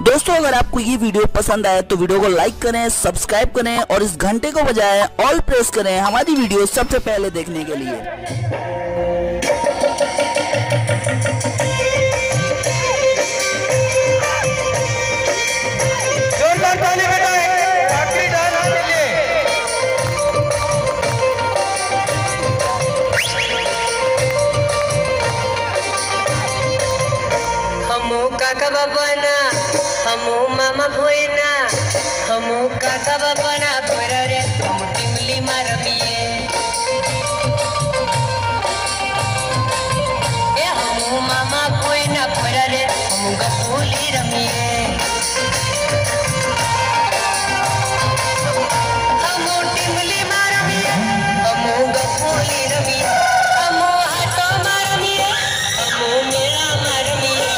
दोस्तों अगर आपको ये वीडियो पसंद आए तो वीडियो को लाइक करें, सब्सक्राइब करें और इस घंटे को बजाएं, ऑल प्रेस करें हमारी वीडियो सबसे पहले देखने के लिए। जोरदार ताली बजाएं आखिरी डांस के लिए। हमो काका बाबाना हमो मामा भोयना हमो काका बाबाना भोरा रे हम टिमली मारबिए ए हमो मामा भोयना भोरा रे हम गफूली रमिए हमो टिमली मारबिए हमो गफूली रमिए हमो हाटो मारबिए हमो मेरा मारबिए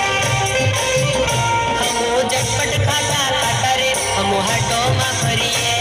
हम झटपट खाता खाता रे हम हटो मा फरिए